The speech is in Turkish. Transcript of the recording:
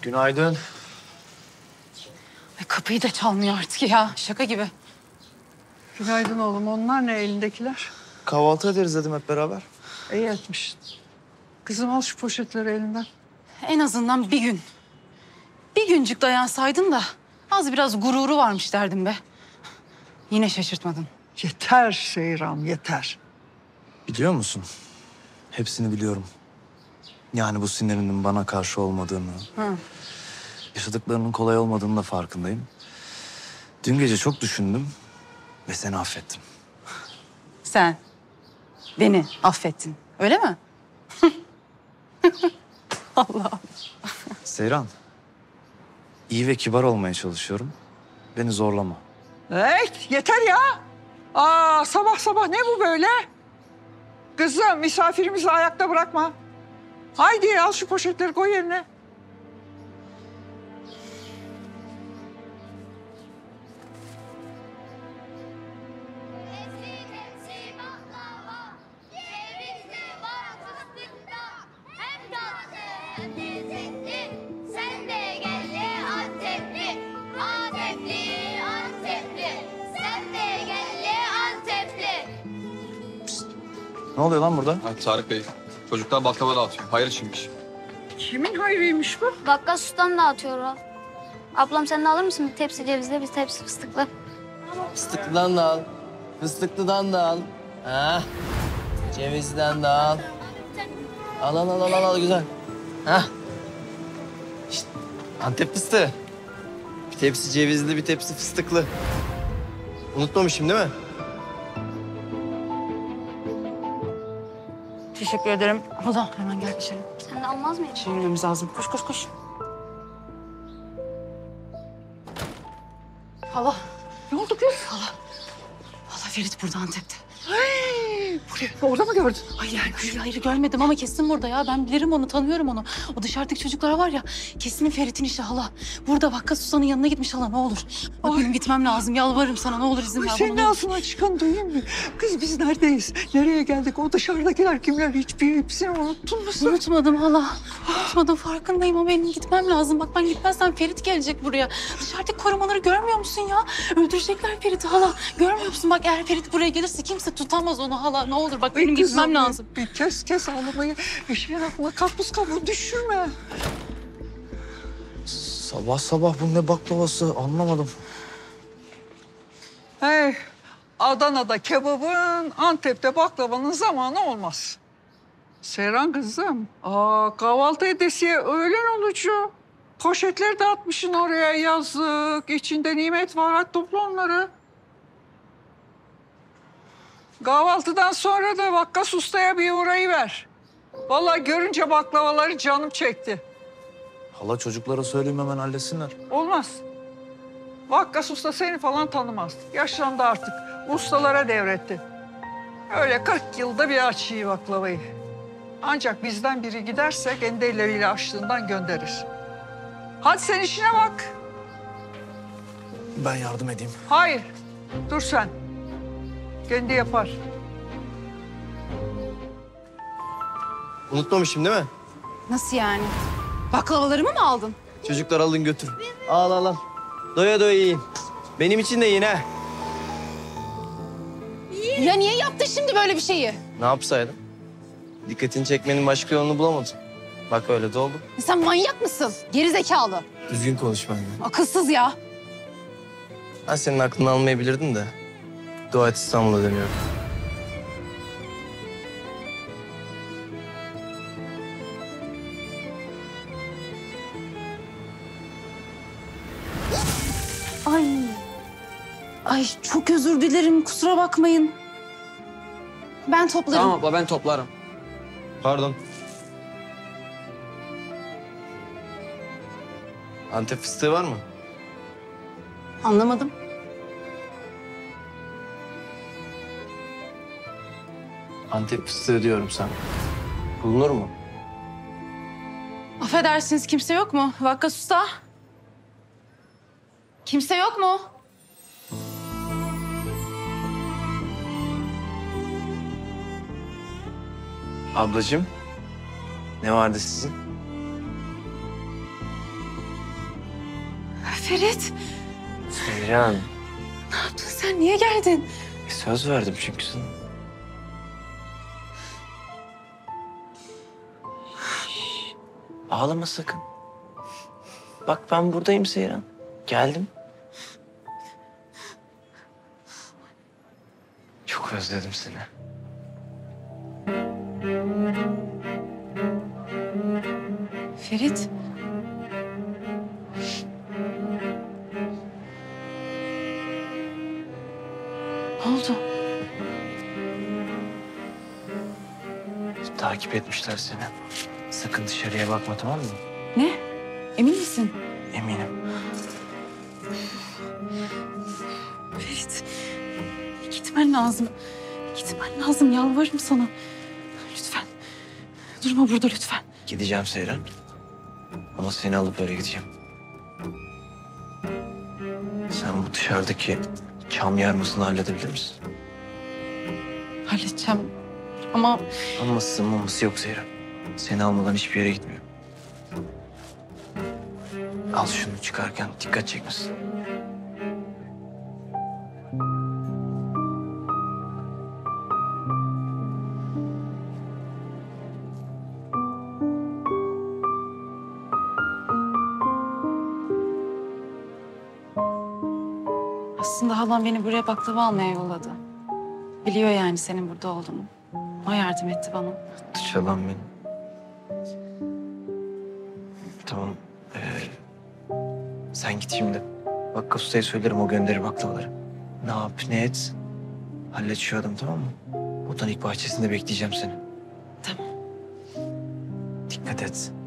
Günaydın. Ay, kapıyı da çalmıyor artık ya. Şaka gibi. Günaydın oğlum. Onlar ne elindekiler? Kahvaltı ederiz dedim hep beraber. İyi etmişsin. Kızım al şu poşetleri elinden. En azından bir gün. Bir güncük dayansaydın da az biraz gururu varmış derdim be. Yine şaşırtmadın. Yeter Seyran, yeter. Biliyor musun? Hepsini biliyorum. Yani bu sinirinin bana karşı olmadığını, yaşadıklarının kolay olmadığını da farkındayım. Dün gece çok düşündüm ve seni affettim. Sen beni affettin. Öyle mi? Allah. Seyran, iyi ve kibar olmaya çalışıyorum. Beni zorlama. Evet, yeter ya. Sabah sabah ne bu böyle? Kızım misafirimizi ayakta bırakma. Haydi al şu poşetleri koy yerine. Tepsi baklava, cevizli var fıstıkta. Hem tatlı hem lezzetli, sen de gel ye Antepli. Antepli, Antepli, sen de gel ye Antepli. Ne oluyor lan burada? Ha, Tarık Bey, çocuklar baklava dağıtıyor. Hayır içinmiş. Kimin hayrıymış bu? Bakkal Sultan dağıtıyor o. Ablam sen de alır mısın? Bir tepsi cevizli, bir tepsi fıstıklı. Fıstıklıdan da al. Fıstıklıdan da al. Ha. Cevizden de al. Al güzel. Ha. İşte Antep fıstığı. Bir tepsi cevizli, bir tepsi fıstıklı. Unutmamışım değil mi? Teşekkür ederim. Hala hemen gel içeri. Sen de almaz mıydın? Çevirmemiz lazım. Koş koş koş. Hala. Ne oldu kız? Hala Ferit burada Antep'te. Orada mı gördün? Hayır görmedim ama kesin burada ya. Ben bilirim onu, tanıyorum onu. O dışarıdaki çocuklar var ya, kesin Ferit'in işi hala. Burada Vakka Susan'ın yanına gitmiş hala, ne olur. Bak benim gitmem lazım, yalvarırım sana, ne olur izin ver bana. Senin ağzına çıkan duyayım mı? Kız biz neredeyiz? Nereye geldik? O dışarıdakiler kimler? Hepsini unuttun mu sen? Unutmadım hala. Unutmadım, farkındayım ama benim gitmem lazım. Bak ben gitmezsem Ferit gelecek buraya. Dışarıdaki korumaları görmüyor musun ya? Öldürecekler Ferit'i hala. Görmüyor musun? Bak eğer Ferit buraya gelirse kimse tutamaz onu hala. Ne olur bak benim gitmem lazım. Bir kes ağlamayı. Eşeğin aklına karpuz kabuğu düşürme. Sabah sabah bu ne baklavası anlamadım. Hey, Adana'da kebabın, Antep'te baklavanın zamanı olmaz. Seyran kızım, kahvaltı edesiye öğlen olucu. Poşetleri dağıtmışsın oraya, yazık. İçinde nimet var, hadi topla onları. Kahvaltıdan sonra da Vakkas Usta'ya bir uğrayıver. Vallahi görünce baklavaları canım çekti. Hala çocuklara söyleyeyim hemen halletsinler. Olmaz. Vakkas Usta seni falan tanımaz. Yaşlandı artık. Ustalara devretti. Öyle 40 yılda bir açıyor baklavayı. Ancak bizden biri giderse kendi elleriyle açtığından gönderir. Hadi sen işine bak. Ben yardım edeyim. Hayır. Dur sen. Kendi yapar. Unutmamışım değil mi? Nasıl yani? Baklavalarımı mı aldın? Çocuklar alın götür. Al. Doya doya yiyin. Benim için de yiyin ha. Ya niye yaptın şimdi böyle bir şeyi? Ne yapsaydım? Dikkatini çekmenin başka yolunu bulamadım. Bak öyle de oldu. Sen manyak mısın? Geri zekalı. Düzgün konuş benimle. Akılsız ya. Ben senin aklını almayabilirdim de. Dua et İstanbul'a dönüyorum. Ay çok özür dilerim, kusura bakmayın. Ben toplarım. Tamam abla ben toplarım. Pardon. Antep fıstığı var mı? Anlamadım. Antep fıstığı diyorum sana. Bulunur mu? Affedersiniz, kimse yok mu? Vakkas Usta. Kimse yok mu? Ablacığım, ne vardı sizin? Ferit, Seyran. ne yaptın sen? Niye geldin? Söz verdim çünkü sana. Şş, ağlama sakın. Bak ben buradayım Seyran. Geldim. Çok özledim seni. Ferit. Ne oldu? Takip etmişler seni. Sakın dışarıya bakma, tamam mı? Ne? Emin misin? Eminim. Ferit, gitmen lazım. Gitmen lazım, yalvarırım sana. Lütfen. Durma burada lütfen. Gideceğim Seyran. Ama seni alıp öyle gideceğim. Sen bu dışarıdaki çam yarmasını halledebilir misin? Halledeceğim. Ama Maması yok Seyran. Seni almadan hiçbir yere gitmiyorum. Al şunu, çıkarken dikkat çekmesin. aslında halam beni buraya baklava almaya yolladı. Biliyor yani senin burada olduğunu. O yardım etti bana. Çalan benim. Tamam. Sen git şimdi. Bakka ustaya söylerim, o gönderir baklavaları. Ne yap ne et. Hallet şu adamı, tamam mı? Botanik bahçesinde bekleyeceğim seni. Tamam. Dikkat et.